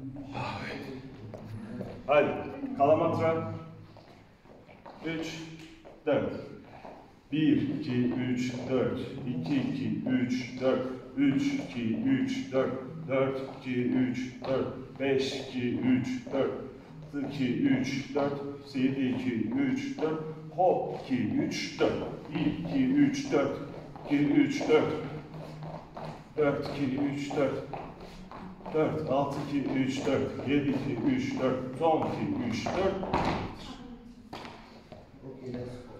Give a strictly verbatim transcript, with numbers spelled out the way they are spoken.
Hadi. Kalamatra. üç, dört. bir, iki, üç, dört. iki, iki, üç, dört. üç, iki, üç, dört. dört, iki, üç, dört. beş, iki, üç, dört. iki, üç, dört. yedi, iki, üç, dört. Hop, iki, üç, dört. bir, iki, üç, dört. iki, üç, dört. dört, iki, üç, dört. dört, altı, iki, üç, dört. yedi, iki, üç, dört. Son iki, üç, dört. Okay, that's